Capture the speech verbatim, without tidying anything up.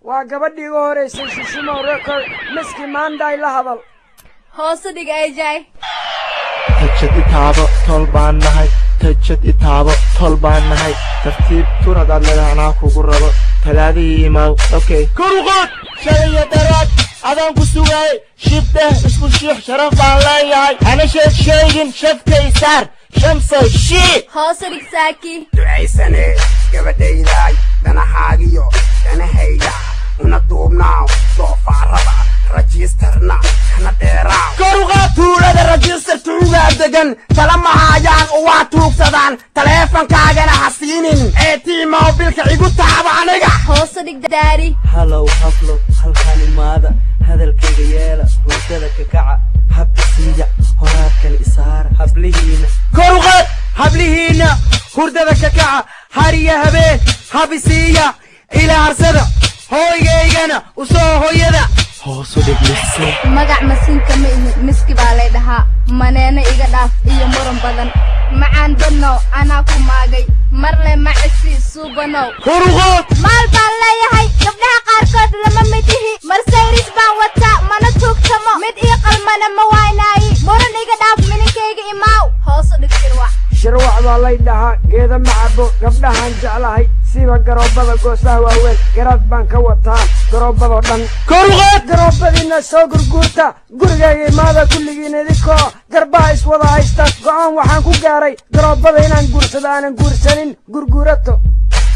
وقبدي غوري سيسيسيمو ريكورد مسكي مانداي لهبل هوصدق أي جاي تجد إتابة طلبان نهاي تجد إتابة طلبان نهاي ترتيب تورا دار لنا عناكو قربة ثلاثي ماو أوكي كروغات شاية درات أدام كسوغاي شبته اسمه الشيخ شرف الله أنا شيخ شايين شف كيسار شمس الشيخ هوصدق ساكي دعي سنة قبدي داي دانا حاجيو دانا هيدا ونطوبناو صوفا ربا رجيسترنا كنا ديراو كروغات تورا دا رجيستر تروغا دقن تلما هايان واتوك سدان تليفون كاغانا حسينين ايتي موبيلك عيقو تابانيغا هوصدق داري هلو هفلو هالكاني ماذا هذا الكيغيالا وردada ككعة حبسية هراك الإسارة حبليهينا كروغات حبليهينا وردada ككعة هاريا هبين حبسية إلى عرسدة هويغيغانا وصو هويدا هوسو دقلسي magac masinka ma ihi miski baa lay dhahaa maneena iga dhaaf iyo muran badan macaan badnow anaa ku maagay marle macisi suubanow كروغات maal baan leeyahay gabdhaha qaarkood lama mid ihi marsayris baan wataa mana tuugtamo mid ii qalmana ma waynaayi muran iga dhaaf mininkayga imaaw hoosu dhig shirwac shirwac baa lay dhahaa geeda macabo gabdhahaan jeclahay siba garoobada goosaha waaweyn garaad baan ka wataa garoobadoo dhan كروغات garoobadiina soo gurguurta gurigayga imaada kulligiin idinkoo garbaha iswada haysta go'aan waxaan ku gaaray garoobada inaan guursado aanan guursanin gurguurato